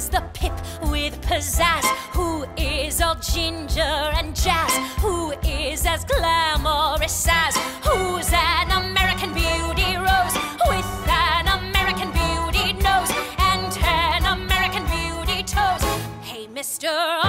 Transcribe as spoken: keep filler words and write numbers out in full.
is the pip with pizzazz? Who is all ginger and jazz? Who is as glamorous as? Who's an American beauty rose with an American beauty nose and ten American beauty toes? Hey, Mister